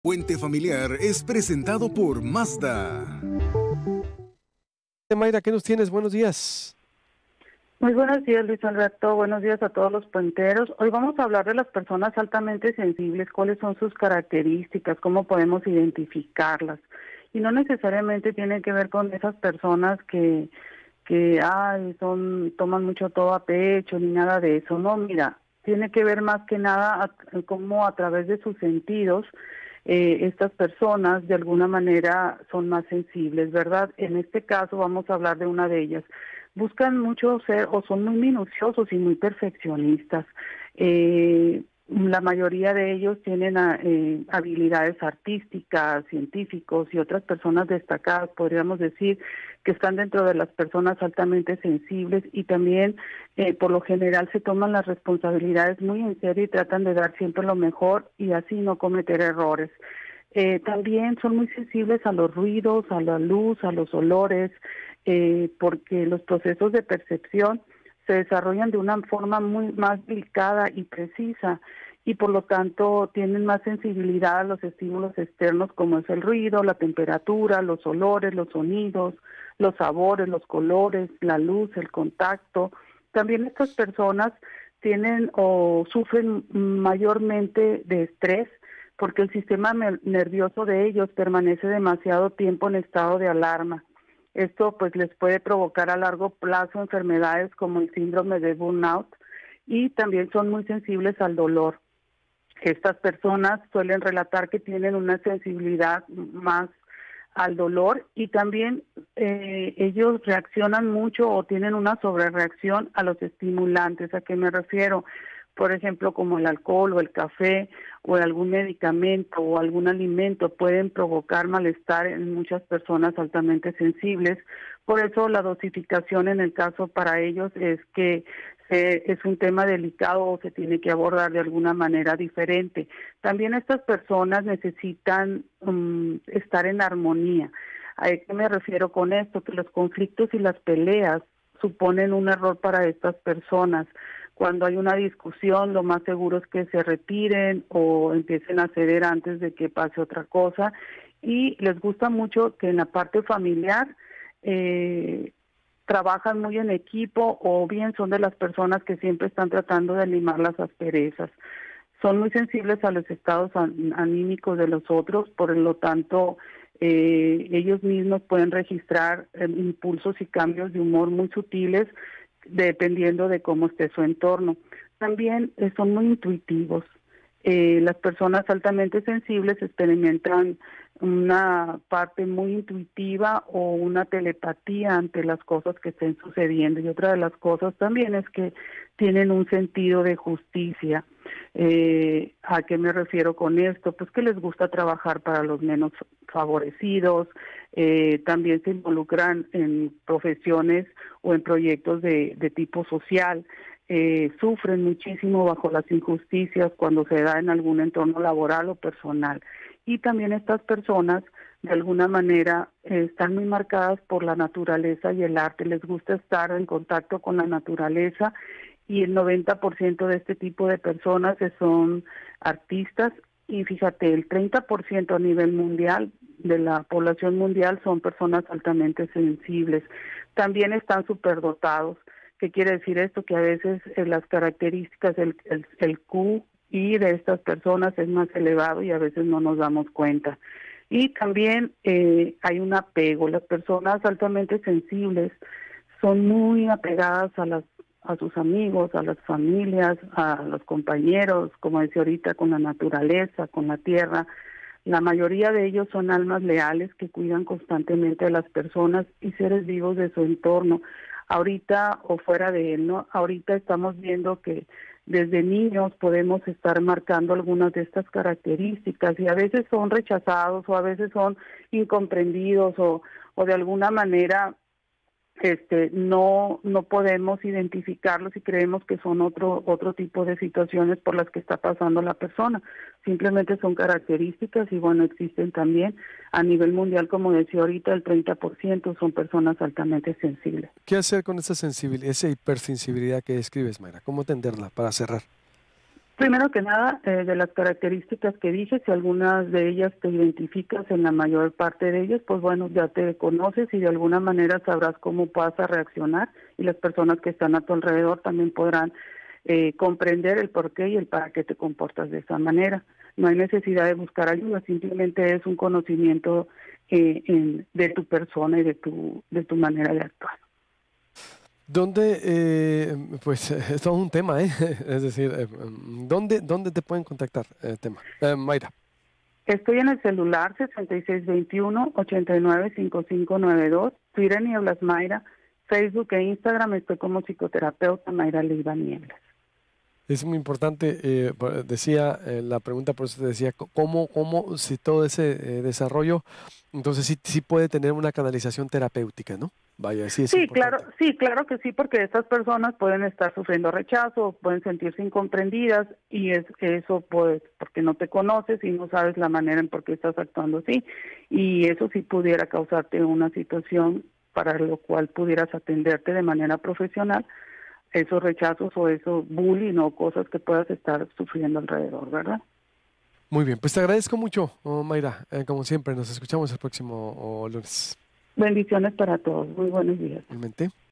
Puente Familiar es presentado por Mazda. Mayra, ¿qué nos tienes? Buenos días. Muy buenos días, Luis Alberto. Buenos días a todos los puenteros. Hoy vamos a hablar de las personas altamente sensibles, cuáles son sus características, cómo podemos identificarlas. Y no necesariamente tiene que ver con esas personas que toman mucho todo a pecho ni nada de eso. No, mira, tiene que ver más que nada cómo a través de sus sentidos estas personas de alguna manera son más sensibles, ¿verdad? En este caso vamos a hablar de una de ellas. Buscan mucho ser o son muy minuciosos y muy perfeccionistas. La mayoría de ellos tienen habilidades artísticas, científicos y otras personas destacadas, podríamos decir, que están dentro de las personas altamente sensibles y también por lo general se toman las responsabilidades muy en serio y tratan de dar siempre lo mejor y así no cometer errores. También son muy sensibles a los ruidos, a la luz, a los olores, porque los procesos de percepción se desarrollan de una forma muy más delicada y precisa y por lo tanto tienen más sensibilidad a los estímulos externos como es el ruido, la temperatura, los olores, los sonidos, los sabores, los colores, la luz, el contacto. También estas personas tienen o sufren mayormente de estrés porque el sistema nervioso de ellos permanece demasiado tiempo en estado de alarma. Esto pues les puede provocar a largo plazo enfermedades como el síndrome de burnout y también son muy sensibles al dolor. Estas personas suelen relatar que tienen una sensibilidad más al dolor y también ellos reaccionan mucho o tienen una sobrereacción a los estimulantes. ¿A qué me refiero? Por ejemplo, como el alcohol o el café o algún medicamento o algún alimento pueden provocar malestar en muchas personas altamente sensibles. Por eso la dosificación en el caso para ellos es que es un tema delicado o se tiene que abordar de alguna manera diferente. También estas personas necesitan estar en armonía. ¿A qué me refiero con esto? Que los conflictos y las peleas suponen un error para estas personas. Cuando hay una discusión, lo más seguro es que se retiren o empiecen a ceder antes de que pase otra cosa. Y les gusta mucho que en la parte familiar trabajan muy en equipo o bien son de las personas que siempre están tratando de limar las asperezas. Son muy sensibles a los estados anímicos de los otros, por lo tanto ellos mismos pueden registrar impulsos y cambios de humor muy sutiles dependiendo de cómo esté su entorno. También son muy intuitivos. Las personas altamente sensibles experimentan una parte muy intuitiva o una telepatía ante las cosas que estén sucediendo. Y otra de las cosas también es que tienen un sentido de justicia. ¿A qué me refiero con esto? Pues que les gusta trabajar para los menos favorecidos, también se involucran en profesiones o en proyectos de tipo social, sufren muchísimo bajo las injusticias cuando se da en algún entorno laboral o personal. Y también estas personas, de alguna manera, están muy marcadas por la naturaleza y el arte, les gusta estar en contacto con la naturaleza y el 90% de este tipo de personas son artistas y fíjate, el 30% a nivel mundial de la población mundial son personas altamente sensibles. También están superdotados. ¿Qué quiere decir esto? Que a veces las características, el QI de estas personas es más elevado y a veces no nos damos cuenta. Y también hay un apego. Las personas altamente sensibles son muy apegadas a sus amigos, a las familias, a los compañeros, como decía ahorita, con la naturaleza, con la tierra. La mayoría de ellos son almas leales que cuidan constantemente a las personas y seres vivos de su entorno, ahorita o fuera de él, ¿no? Ahorita estamos viendo que desde niños podemos estar marcando algunas de estas características y a veces son rechazados o a veces son incomprendidos o de alguna manera no podemos identificarlos y creemos que son otro tipo de situaciones por las que está pasando la persona. Simplemente son características y bueno, existen también a nivel mundial, como decía ahorita, el 30% son personas altamente sensibles. ¿Qué hacer con esa sensibilidad, esa hipersensibilidad que describes, Mayra? ¿Cómo atenderla para cerrar? Primero que nada, de las características que dije, si algunas de ellas te identificas en la mayor parte de ellas, pues bueno, ya te conoces y de alguna manera sabrás cómo vas a reaccionar y las personas que están a tu alrededor también podrán comprender el por qué y el para qué te comportas de esa manera. No hay necesidad de buscar ayuda, simplemente es un conocimiento de tu persona y de tu manera de actuar. ¿Dónde, pues es todo un tema, ¿eh? Es decir, ¿dónde te pueden contactar, tema? Mayra. Estoy en el celular 6621-895592, Twitter Nieblas Mayra, Facebook e Instagram estoy como psicoterapeuta Mayra Leiva Nieblas. Es muy importante, decía la pregunta, por eso te decía, ¿cómo si todo ese desarrollo, entonces sí puede tener una canalización terapéutica, ¿no? Vaya, sí es importante. Claro que sí, porque estas personas pueden estar sufriendo rechazo, pueden sentirse incomprendidas y eso pues porque no te conoces y no sabes la manera en por qué estás actuando así y eso sí pudiera causarte una situación para lo cual pudieras atenderte de manera profesional esos rechazos o esos bullying o cosas que puedas estar sufriendo alrededor, ¿verdad? Muy bien, pues te agradezco mucho, Mayra. Como siempre, nos escuchamos el próximo lunes. Bendiciones para todos. Muy buenos días. Igualmente.